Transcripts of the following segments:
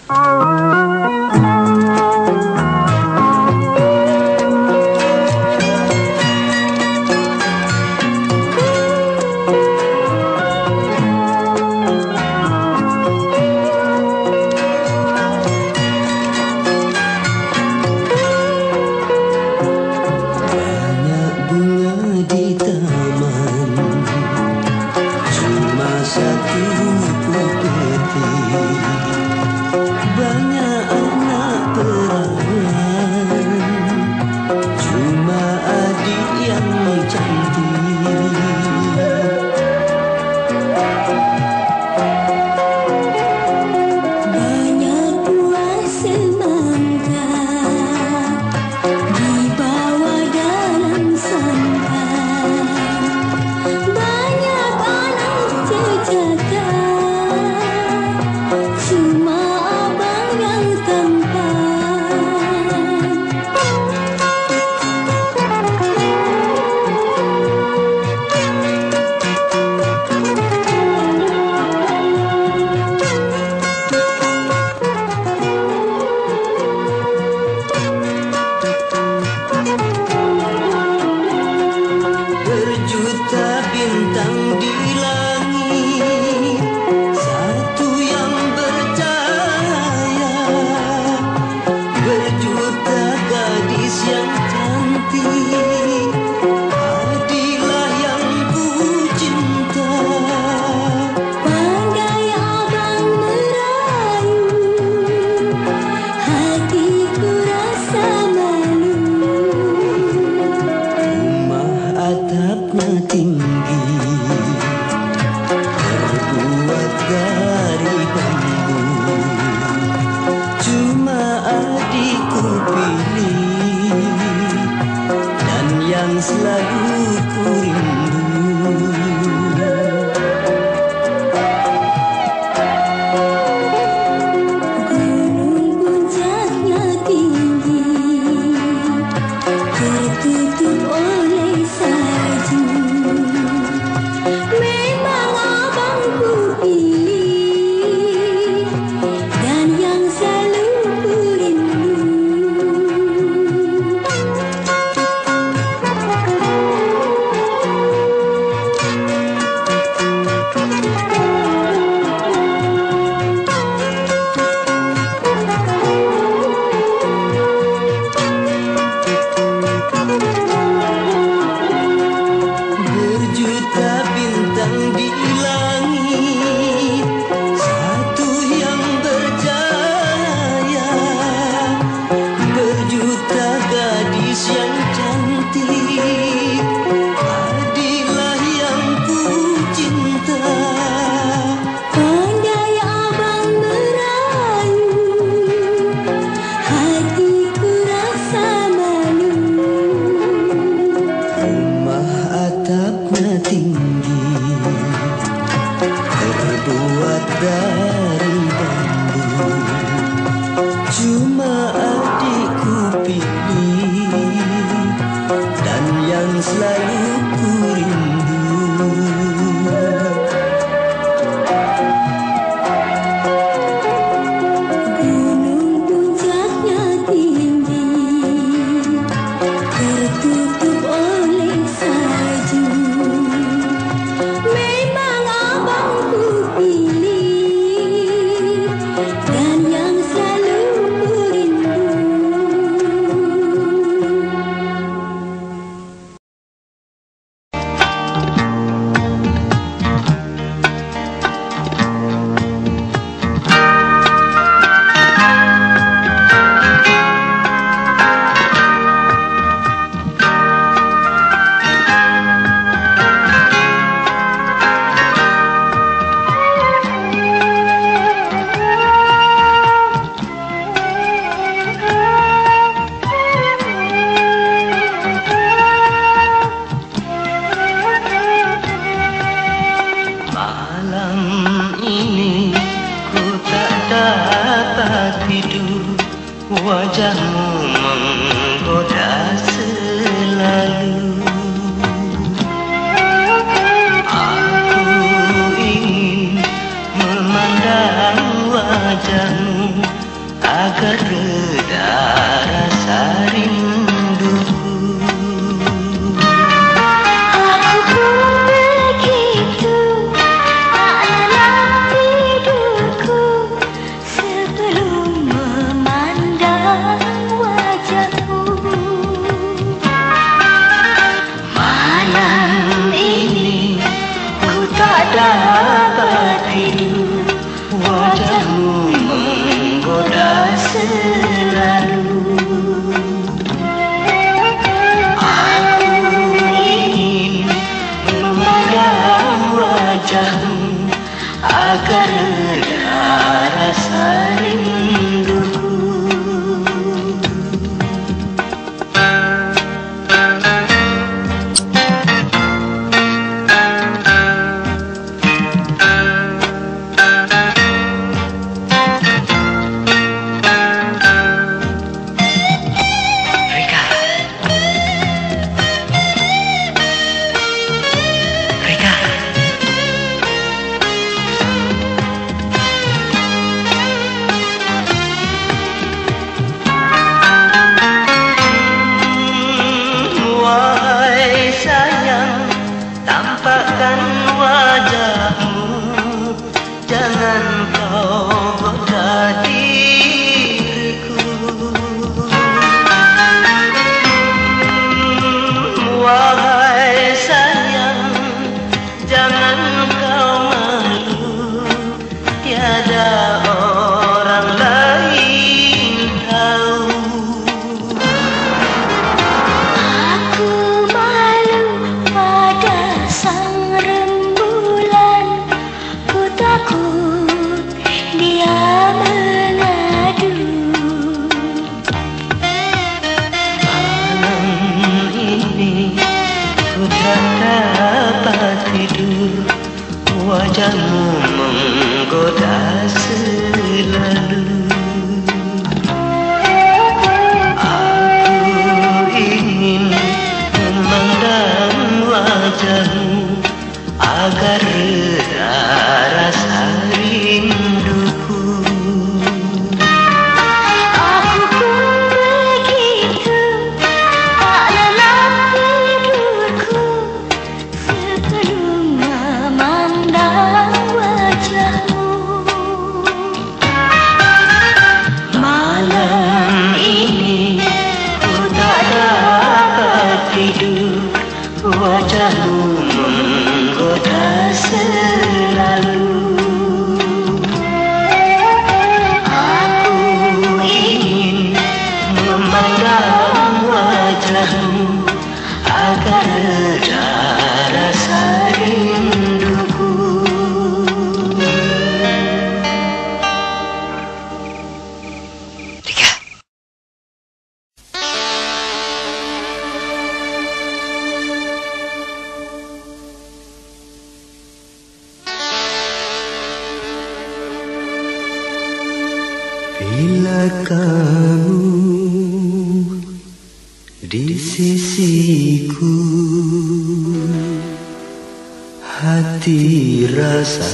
Wajahmu menggoda selalu. Aku ingin memandang wajahmu agar reda rasa rinduku. Aku pun begitu, tak lelah tidurku sebelum memandang wajahmu. Malam ini ku tak dapat tidur, wajahmu menggoda selalu. Aku ingin memandang wajahmu agar reda rasa rinduku. Tampakkan wajahmu, jangan kau goda diriku. Wahai sayang, jangan kau malu, tiada orang lain tahu. Aku malu pada sang rembulan, ku takut dia mengadu. Malam ini ku tak dapat tidur, wajahmu menggoda selalu. Aku ingin memandang wajahmu agar reda rasa rinduku. Aku pun begitu, tak lelah tidurku sebelum memandang wajahmu. Malam ini ku tak dapat tidur, wajahmu menggoda selalu. Aku ingin memandang wajahmu agar reda rasa rinduku. Rika. Bila kamu di sisiku, hati rasa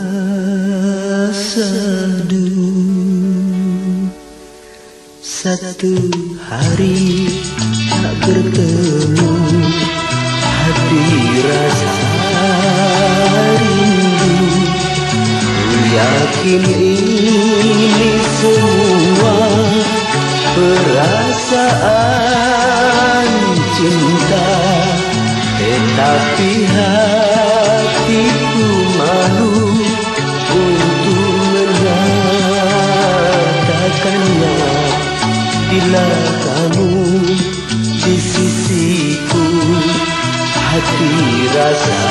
seduh. Satu hari tak bertemu, hati rasa rindu. Ku yakin ini semua perasaan cinta, tetapi hatiku malu untuk menyatakannya. Bila kamu di sisiku, hati rasa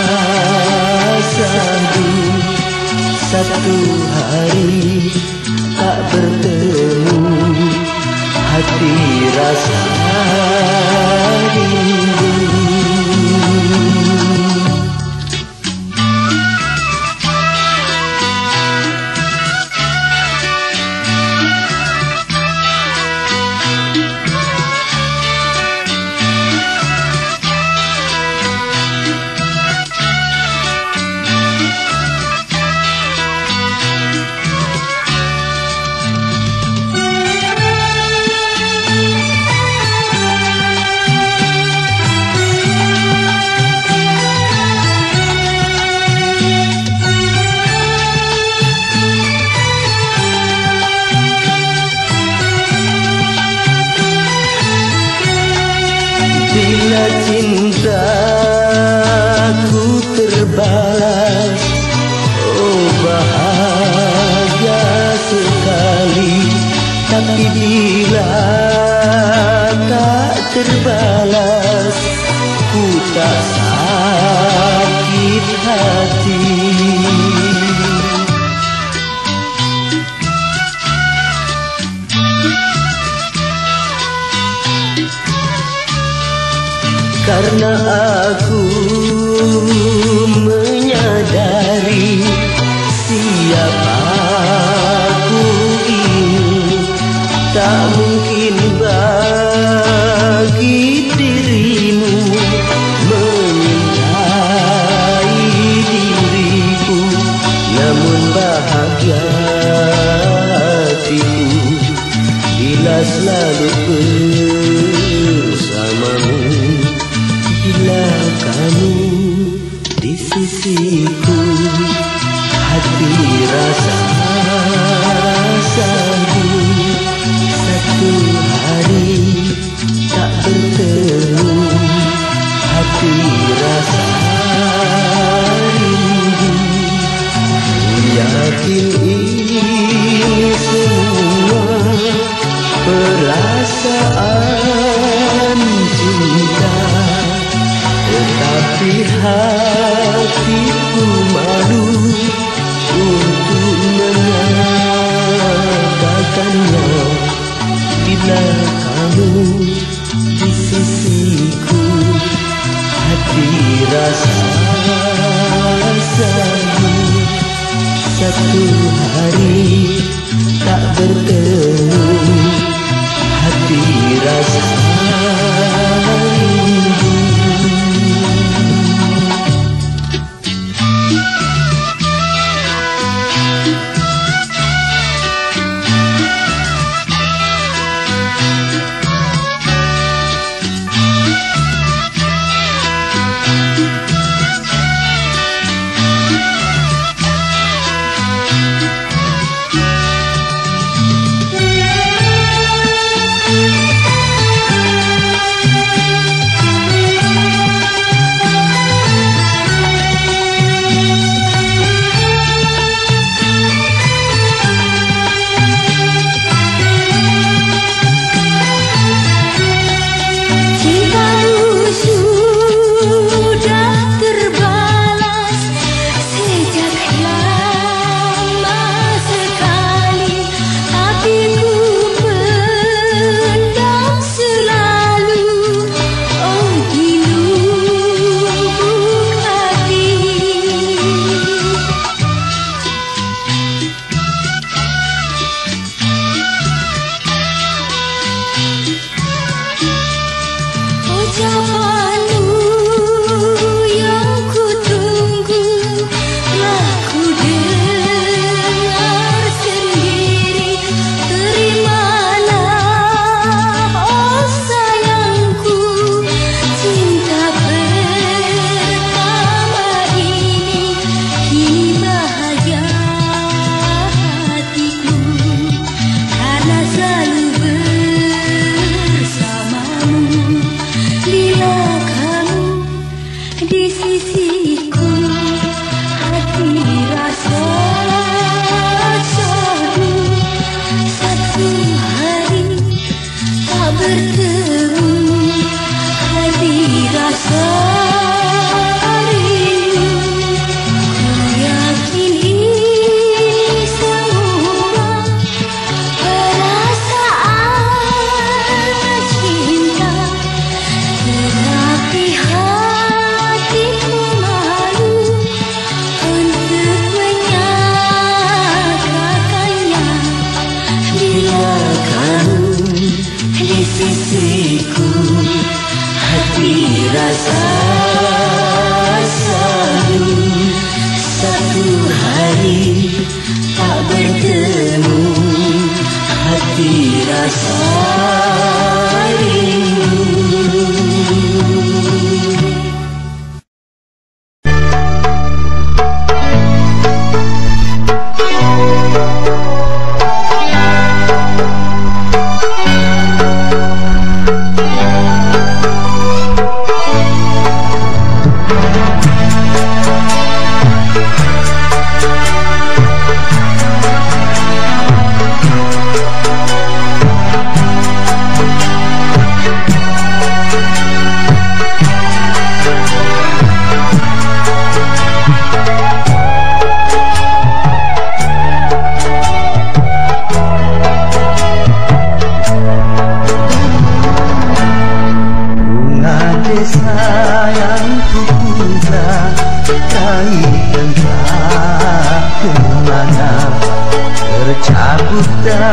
seduh. Satu hari tak bertemu, hati rasa rindu. cintaku terbalas. Oh bahagia sekali, tapi bila tak terbalas, ku tak sakit hati. Karena aku menyadari siapa aku ini, tak mungkin bagi dirimu menyintai diriku. Namun bahagia hatiku bila selalu bersamamu. Bila kamu di sisiku, hati rasa sagu. Satu hari tak bertemu, hati rasa rindu. Yakin ini semua perasaan cinta, tetapi hatiku malu untuk mengatakannya. Bila kamu di sisiku, hati rasa sagu. Satu hari tak bertemu, hati rasa rindu.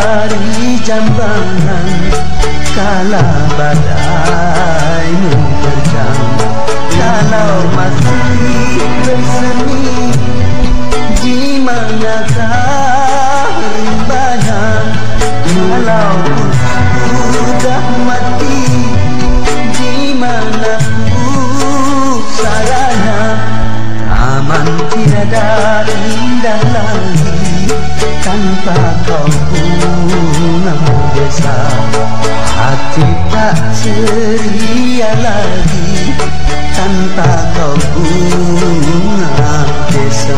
dari jambangan kala badai menerjang. Kalau masih bersemi, di manakah rimbanya? Kalau sudah mati, di mana pusaranya? Taman tiada indah lagi tanpa kau bunga desa. Hati tak ceria lagi tanpa kau bunga desa.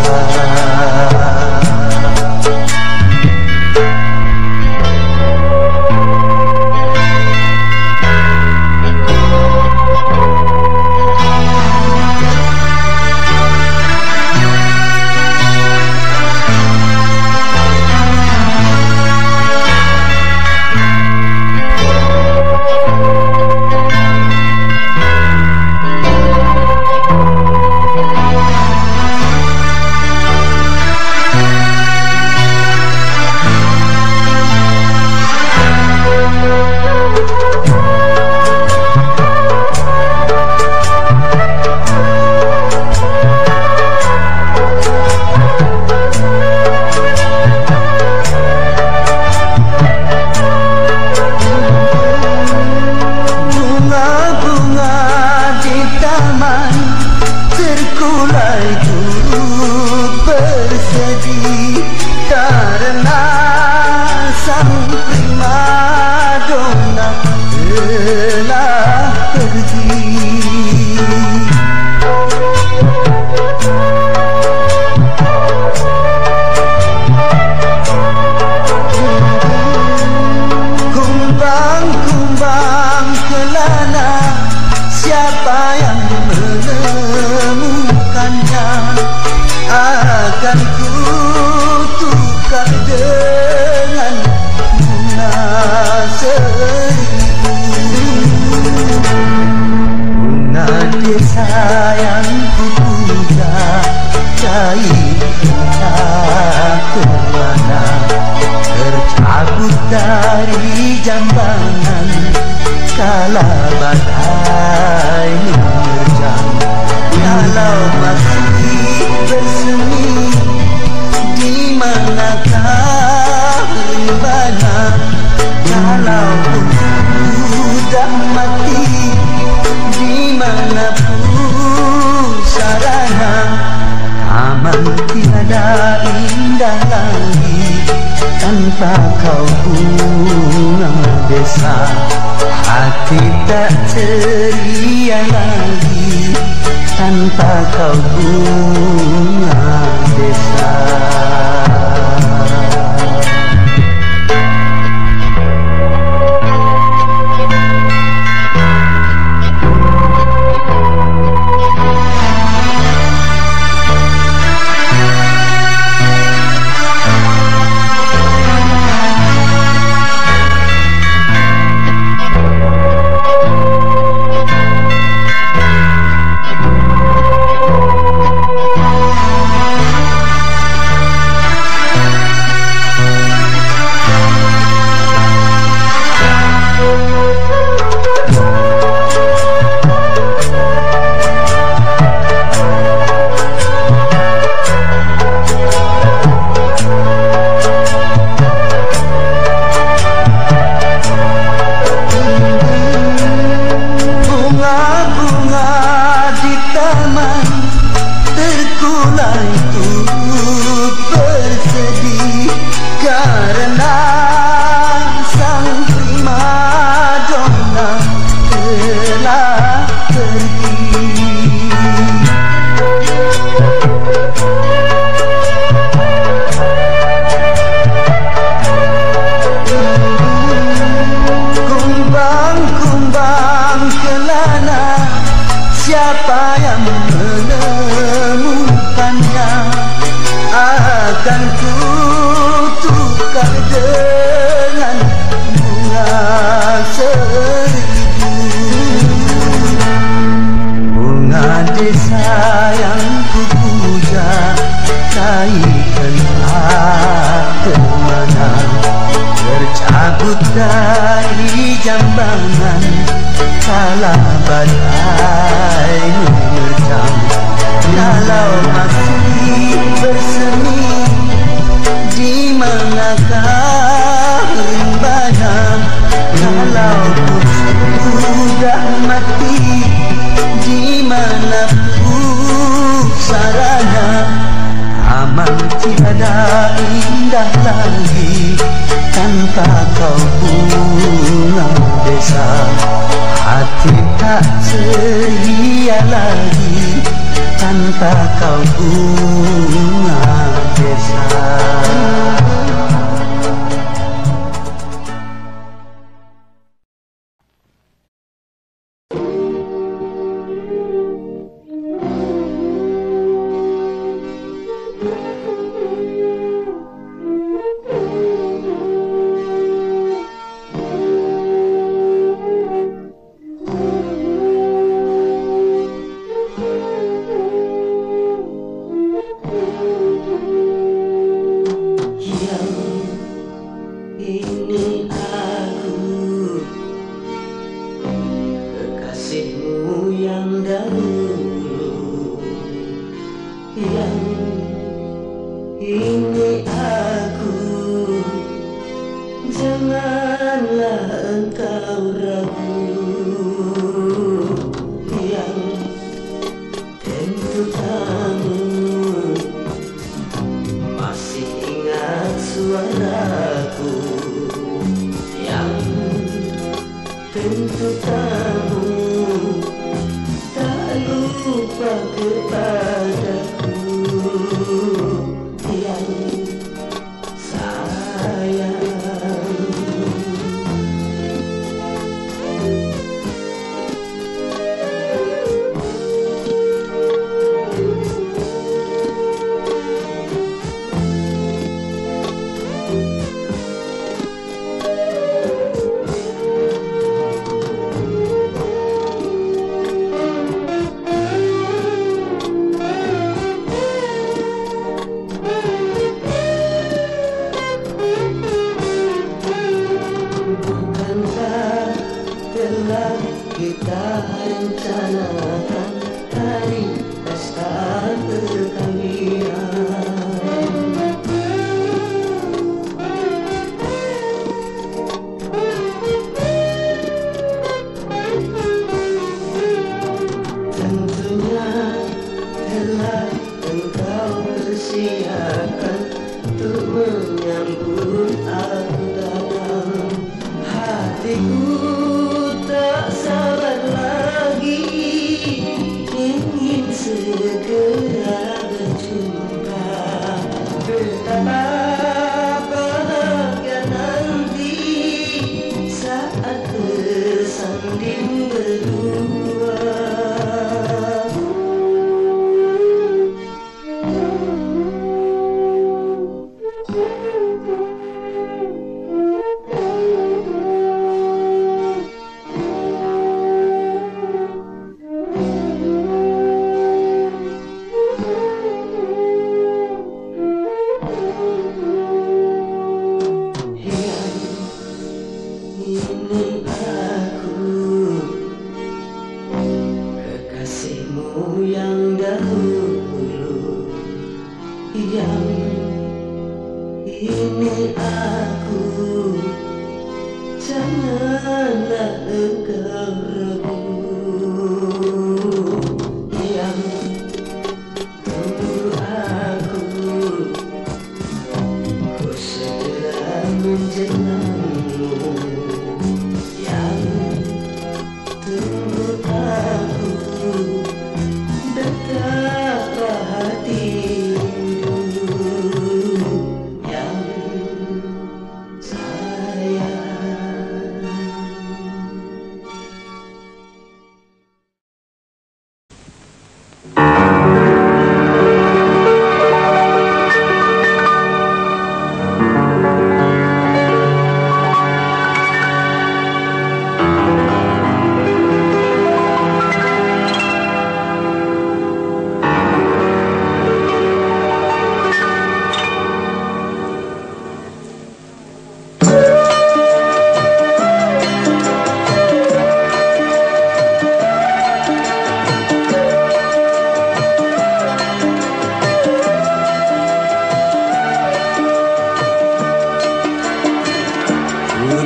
Dari jambangan kala badai menerjang. Kalau masih bersemi, di manakah rimbanya? Kalau sudah mati, di mana pusaranya? Taman tiada indah lagi tanpa kau bunga desa. Hati tak ceria lagi tanpa kau bunga desa. Kabut dari jambangan kala badai menerjang. Kalau masih bersemi, di manakah rimbanan? Kalau sudah mati, di mana pusaranya? Aman tiada indah lagi tanpa kau bunga desa. Hati tak ceria lagi tanpa kau bunga desa.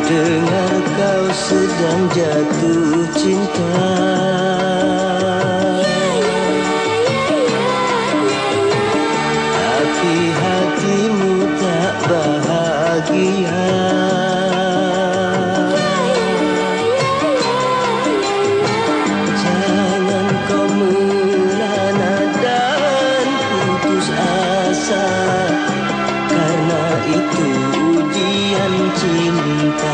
dengar kau sedang jatuh cinta, tapi hatimu tak bahagia. Jangan kau merana dan putus asa, karena itu ujian cinta.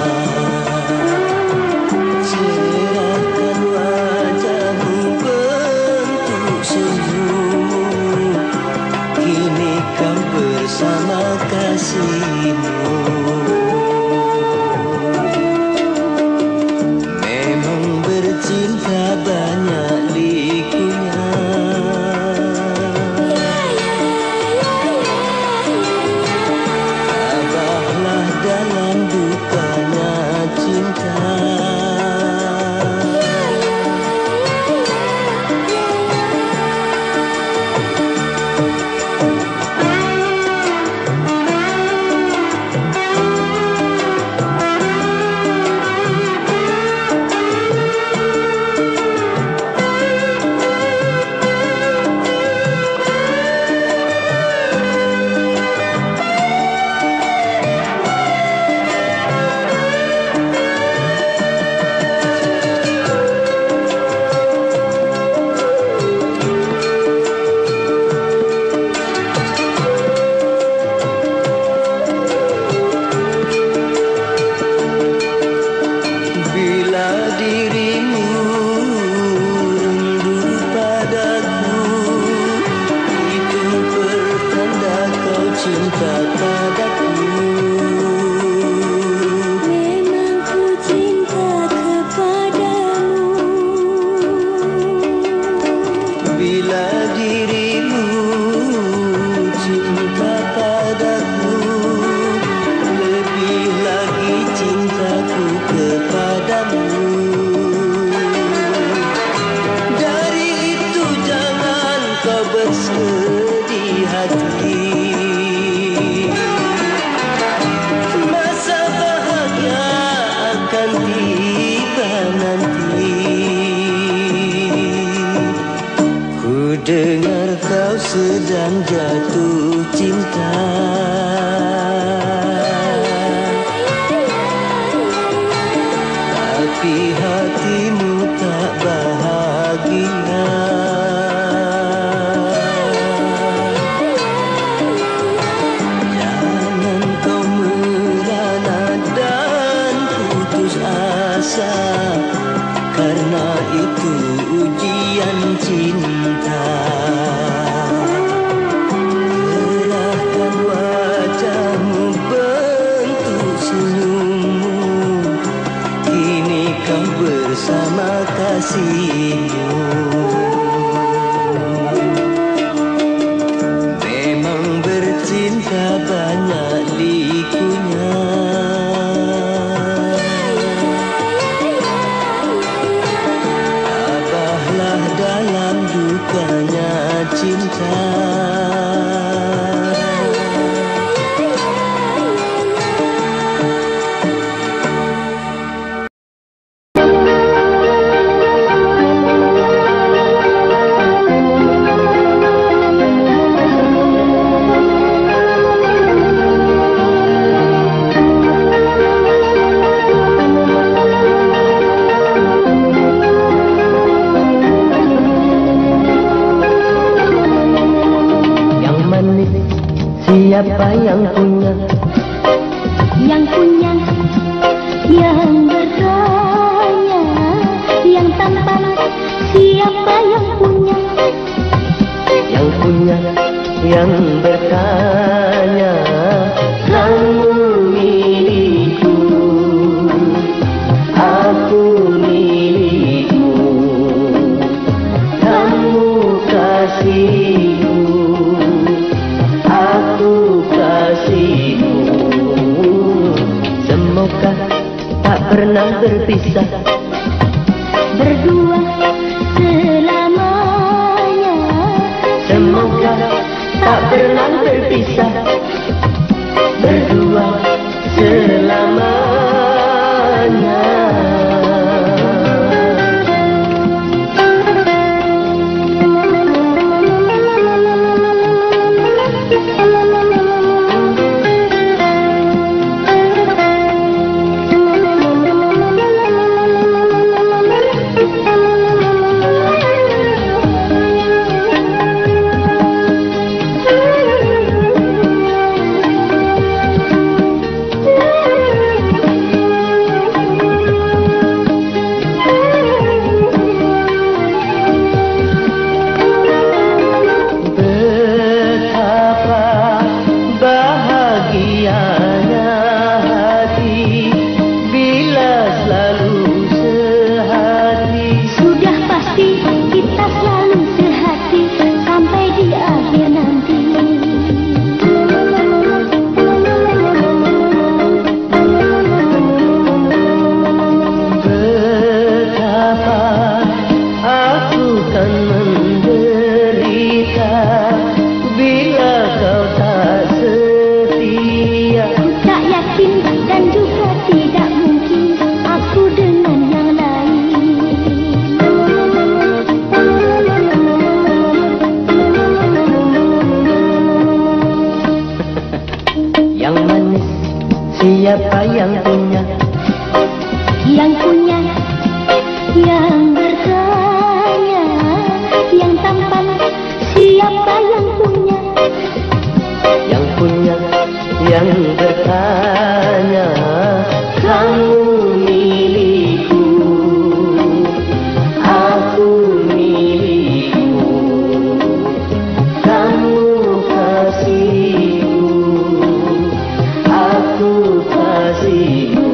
Cerahkan wajahmu bentuk senyummu, kini kau bersama kasihmu. Memang bercinta banyak likunya, tabahlah dalam dukanya cinta. Bersedih hati, masa bahagia akan tiba nanti. Ku dengar kau sedang jatuh cinta, tapi hatimu tak bahagia. Karena itu ujian cinta. Cerahkan wajahmu bentuk senyummu, kini kau bersama kasihmu. Memang bercinta banyak likunya, dalam dukanya cinta. Siapa yang punya? Yang punya, yang bertanya, yang tampan. Siapa yang punya? Yang punya, yang bertanya. Kamu milikku, aku milikmu. Kamu kasihku, aku kasihmu. Semoga tak pernah berpisah, berdua selamanya. Semoga tak pernah berpisah, berdua selamanya. yang punya? Yang punya, yang bertanya, yang tampan, siapa yang punya? Yang punya, yang bertanya, kamu milikku, aku milikku, kamu kasihku, aku kasihku.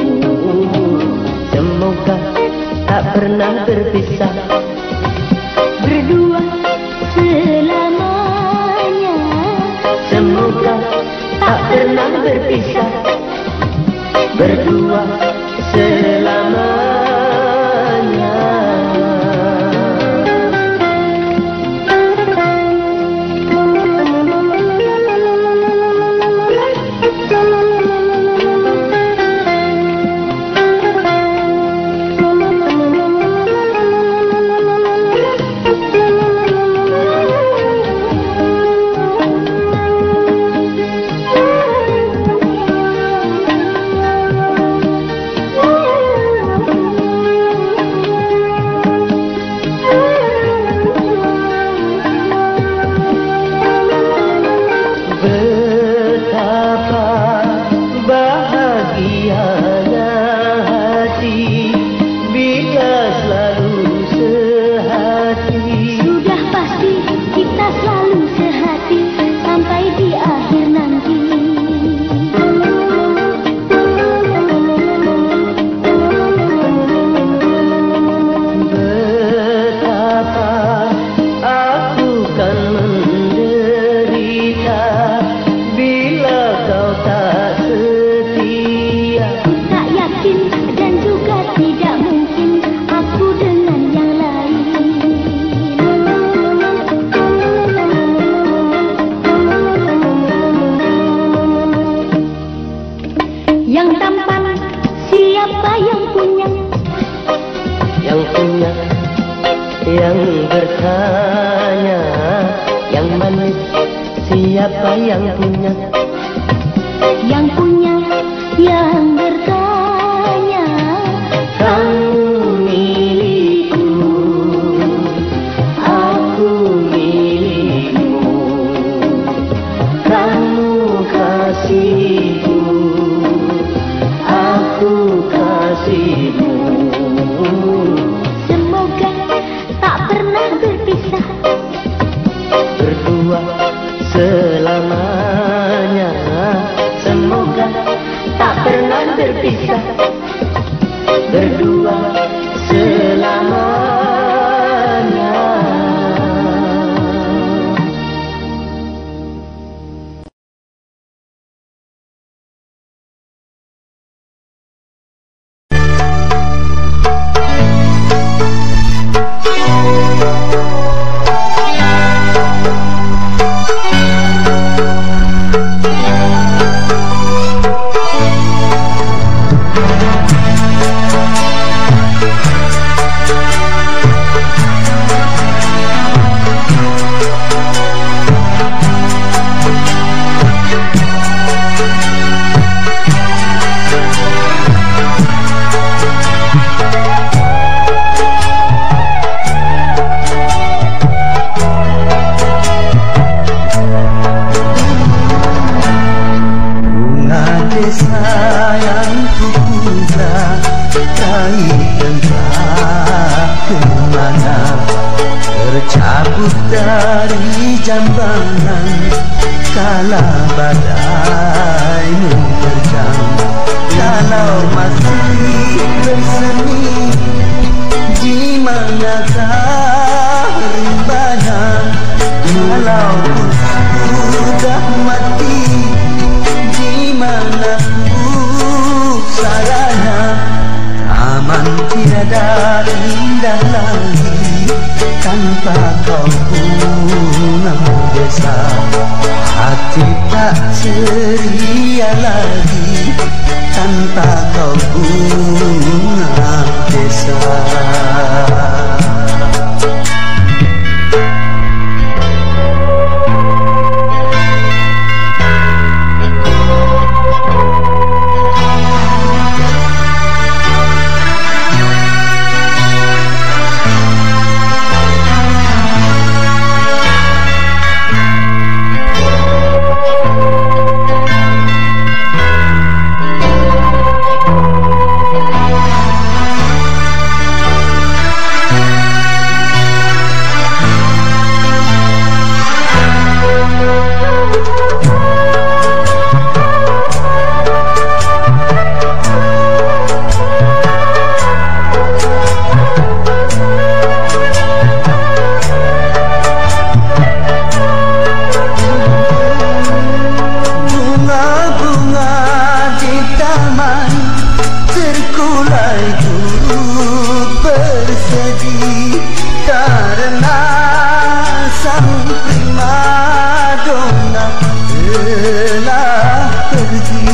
Semoga tak pernah berpisah, Berdua selamanya. semoga tak pernah berpisah, berdua selamanya. Yang bertanya, yang manis, siapa yang punya? Yang punya, yang bertanya, kamu milikku, aku milikmu, kamu kasihku, aku kasihmu. Berdua selamanya, semoga tak pernah berpisah, berdua selamanya. Tercabut dari jambangan kala badai menerjang. Kalau masih bersemi, di manakah rimbanya? Kalaupun sudah mati, di mana pusaranya? Taman tiada indah lagi tanpa kau bunga desa. Hati tak ceria lagi tanpa kau bunga desa. terkulai turut bersedih karena sang primadona telah pergi.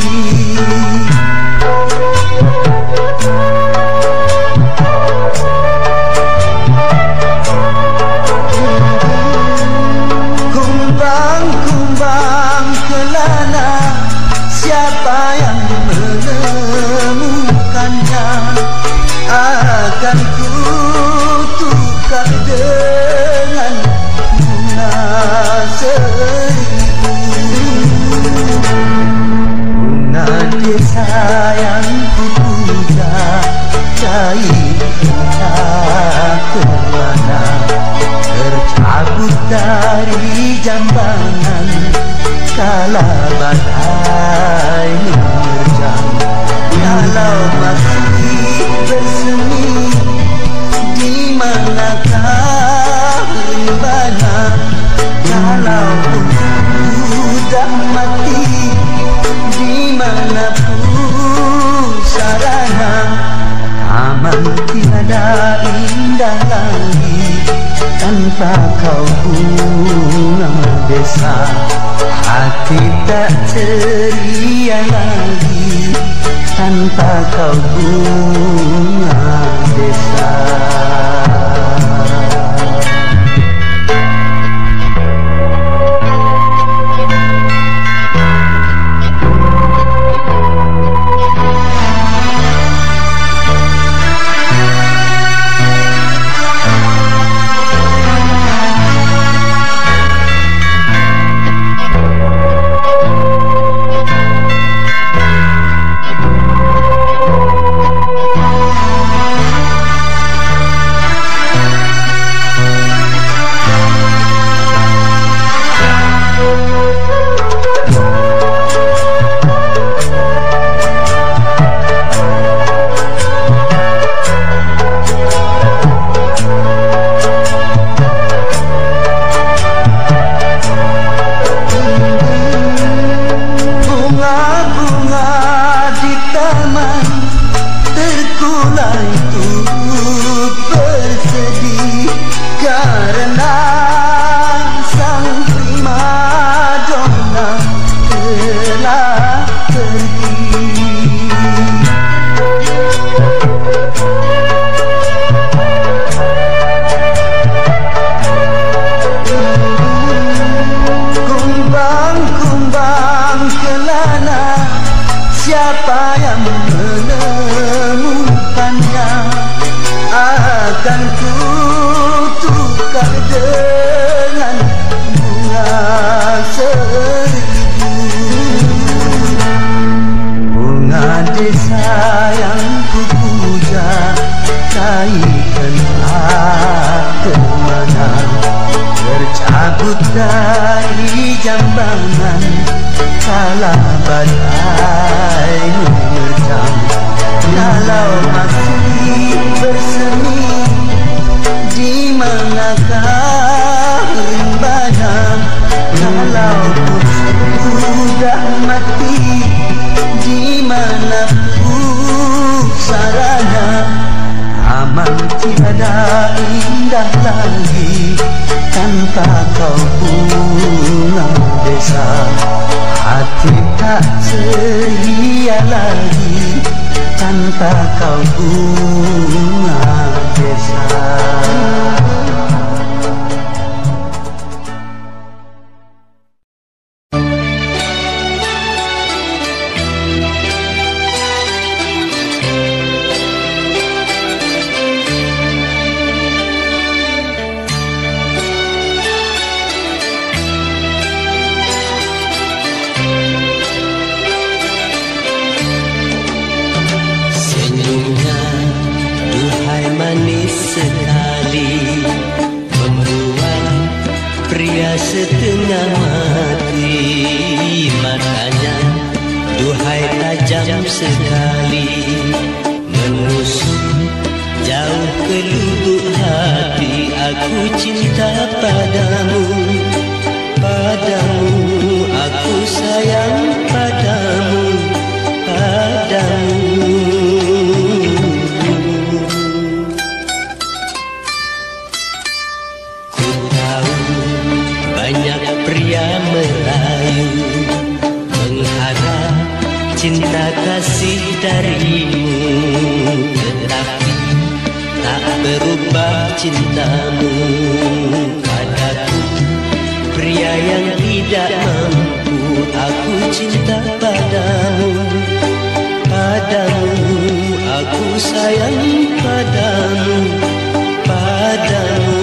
Kumbang-kumbang kelana, siapa yang menemukannya? Akan ku tukar dengan bunga seribu. Bunga desa yang ku puja, cair entah kemana, tercabut dari jambangan kala badai menerjang. Kalau masih bersemi, di manakah rimbanya? Kalau pun sudah mati, di mana pusaranya? Taman tiada indah lagi tanpa kau bunga desa. Hati tak ceria lagi tanpa kau bunga desa. Dari jambangan kala badai menerjang. Kalau masih bersemi, di manakah rimbanya? Kalau pun sudah mati, di mana pusaranya? Aman tiada indah lagi tanpa kau bunga desa. Hati tak ceria lagi tanpa kau bunga desa. Setengah mati matanya, duhai tajam sekali, menusuk jauh ke lubuk hati. Aku cinta padamu, padamu, aku sayang padamu, padamu. darimu, tetapi tak berubah cintamu padaku. Pria yang tidak mampu, aku cinta padamu. Padamu, aku sayang padamu. Padamu.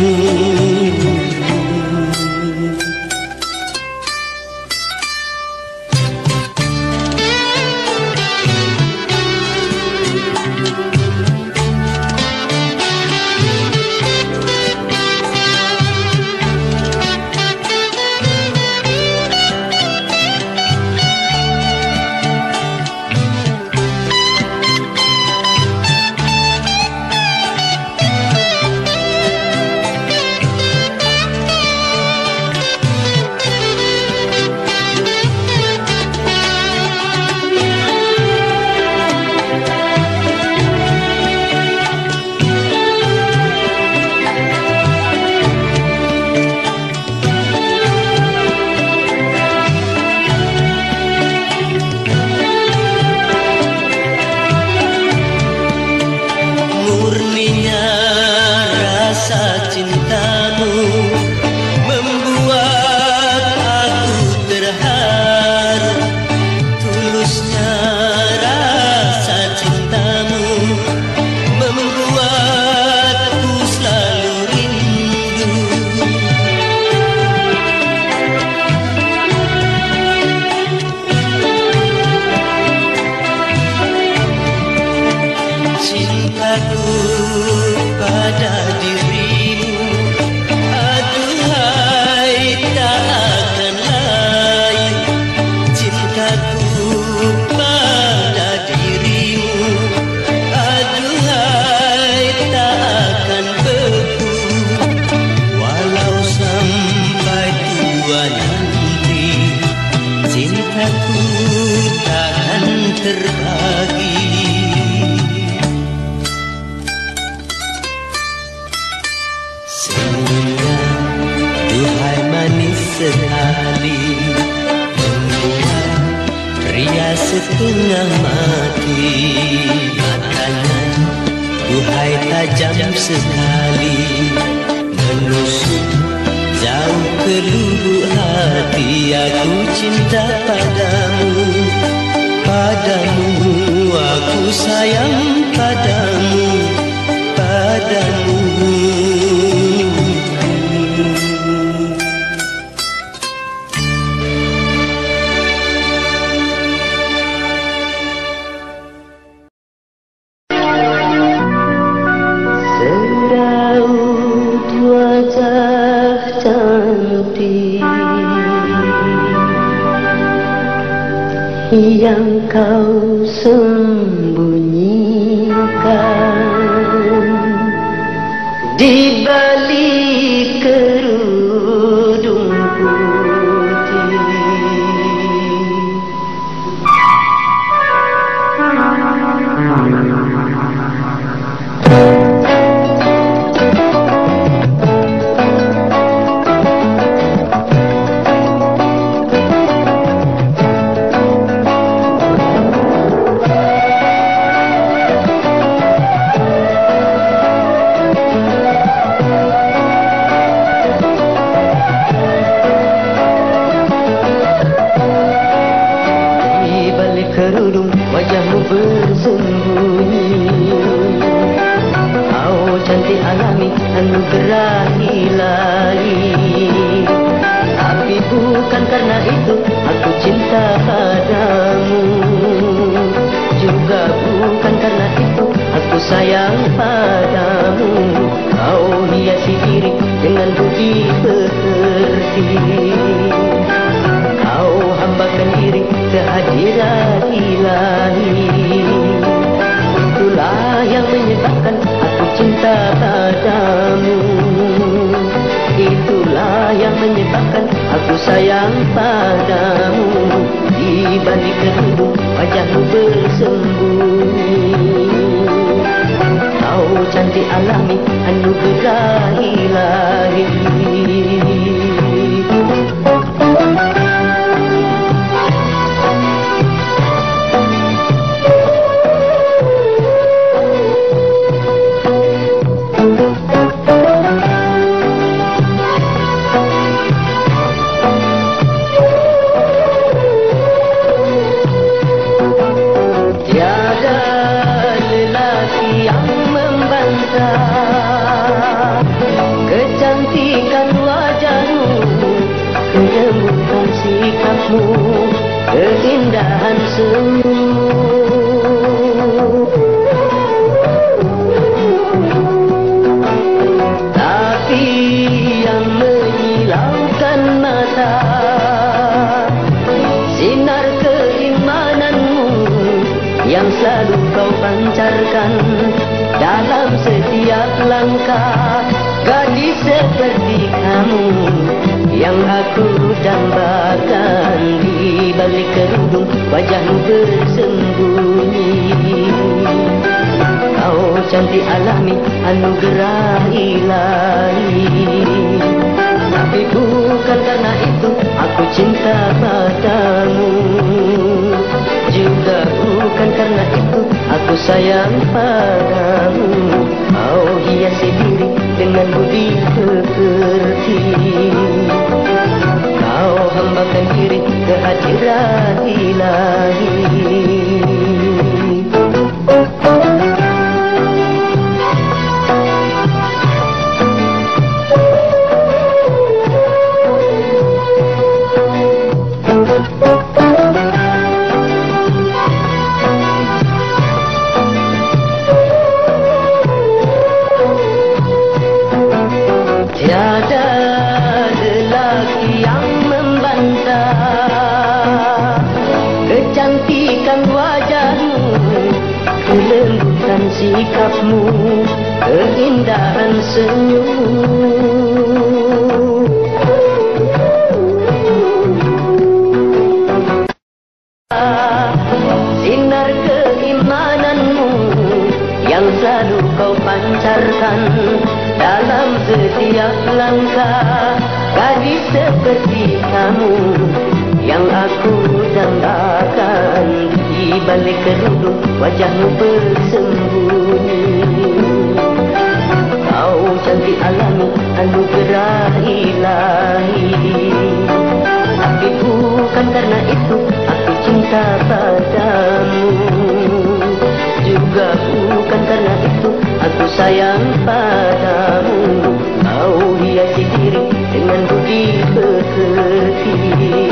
Setengah mati matanya, duhai tajam sekali, menusuk jauh ke lubuk hati. Aku cinta padamu, padamu, aku sayang padamu, padamu. Yang kau sembunyikan di balik kerudung putih. Wajahmu bersembunyi, kau cantik alami anugerah ilahi. Tapi bukan karena itu aku cinta padamu, juga bukan karena itu aku sayang padamu. Kau hiasi diri dengan budi pekerti, kau hambakan diri kehadiran ilahi. Itulah yang menyebabkan aku cinta padamu, itulah yang menyebabkan aku sayang padamu. Di balik kerudung wajahmu bersembunyi, kau cantik alami anugerah ilahi. yang selalu kau pancarkan dalam setiap langkah. Gadis seperti kamu yang aku dambakan, di balik kerudung wajahmu bersembunyi. Kau cantik alami anugerah ilahi, tapi bukan karena itu aku cinta padamu. Juga bukan karena itu aku sayang padamu. Kau hiasi diri dengan budi pekerti, kau hambakan diri kehadiran ilahi. Tiada lelaki yang membantah kecantikan wajahmu, kelembutan sikapmu, keindahan senyummu. Sinar keimananmu yang selalu kau pancarkan dalam setiap langkah. Gadis seperti kamu yang aku dambakan, di balik kerudung wajahmu bersembunyi. Kau cantik alami anugerah ilahi, tapi bukan karena itu aku cinta padamu. Juga bukan karena itu aku sayang padamu. Kau hiasi diri dengan budi pekerti,